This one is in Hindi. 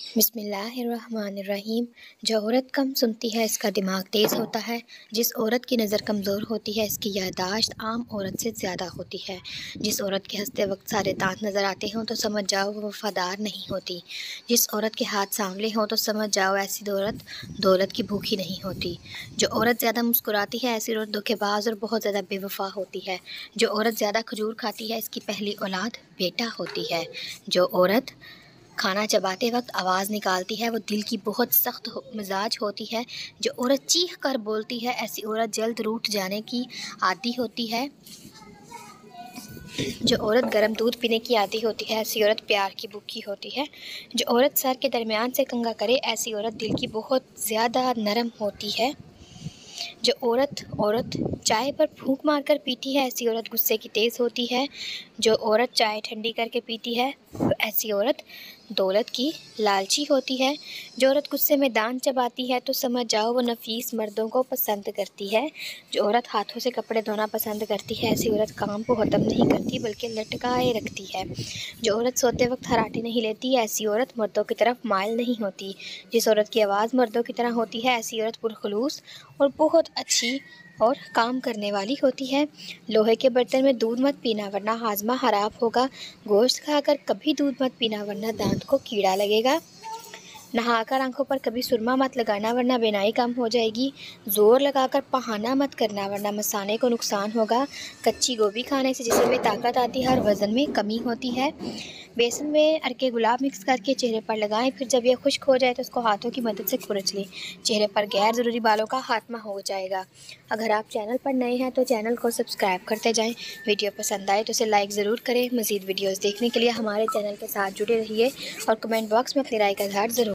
बिस्मिल्लाहिर्रहमानिर्रहीम। जो औरत कम सुनती है इसका दिमाग तेज़ होता है। जिस औरत की नज़र कमज़ोर होती है इसकी याददाश्त आम औरत से ज़्यादा होती है। जिस औरत के हंसते वक्त सारे दांत नज़र आते हों तो समझ जाओ वो वफ़ादार नहीं होती। जिस औरत के हाथ सांवले हों तो समझ जाओ ऐसी औरत दौलत की भूखी नहीं होती। जो औरत ज़्यादा मुस्कुराती है ऐसी औरत धोखेबाज और बहुत ज़्यादा बेवफा होती है। जो औरत ज़्यादा खजूर खाती है इसकी पहली औलाद बेटा होती है। जो औरत खाना चबाते वक्त आवाज़ निकालती है वो दिल की बहुत सख्त मिजाज होती है। जो औरत चीख कर बोलती है ऐसी औरत जल्द रूठ जाने की आदी होती है। जो औरत गर्म दूध पीने की आदी होती है ऐसी औरत प्यार की भूखी होती है। जो औरत सर के दरमियान से कंघा करे ऐसी औरत दिल की बहुत ज़्यादा नरम होती है। जो औरत चाय पर फूंक मारकर पीती है ऐसी औरत गुस्से की तेज़ होती है। जो औरत चाय ठंडी करके पीती है ऐसी औरत दौलत की लालची होती है। जो औरत गुस्से में दांत चबाती है तो समझ जाओ वो नफीस मर्दों को पसंद करती है। जो औरत हाथों से कपड़े धोना पसंद करती है ऐसी औरत काम को ख़त्म नहीं करती बल्कि लटकाए रखती है। जो औरत सोते वक्त खर्राटे नहीं लेती ऐसी औरत मर्दों की तरफ माइल नहीं होती। जिस औरत की आवाज़ मर्दों की तरह होती है ऐसी औरत पुरखलूस और बहुत अच्छी और काम करने वाली होती है। लोहे के बर्तन में दूध मत पीना वरना हाजमा खराब होगा। गोश्त खाकर कभी दूध मत पीना वरना दांत को कीड़ा लगेगा। नहाकर आंखों पर कभी सुरमा मत लगाना वरना बिनाई कम हो जाएगी। ज़ोर लगाकर बहाना मत करना वरना मसाने को नुकसान होगा। कच्ची गोभी खाने से जिस्म में ताकत आती है और वज़न में कमी होती है। बेसन में अरके गुलाब मिक्स करके चेहरे पर लगाएं, फिर जब यह खुश्क हो जाए तो उसको हाथों की मदद से खुरच लें। चेहरे पर गैर ज़रूरी बालों का खात्मा हो जाएगा। अगर आप चैनल पर नए हैं तो चैनल को सब्सक्राइब करते जाएं। वीडियो पसंद आए तो इसे लाइक ज़रूर करें। मज़ीद वीडियोज़ देखने के लिए हमारे चैनल के साथ जुड़े रहिए और कमेंट बॉक्स में अपनी राय का इज़हार ज़रूर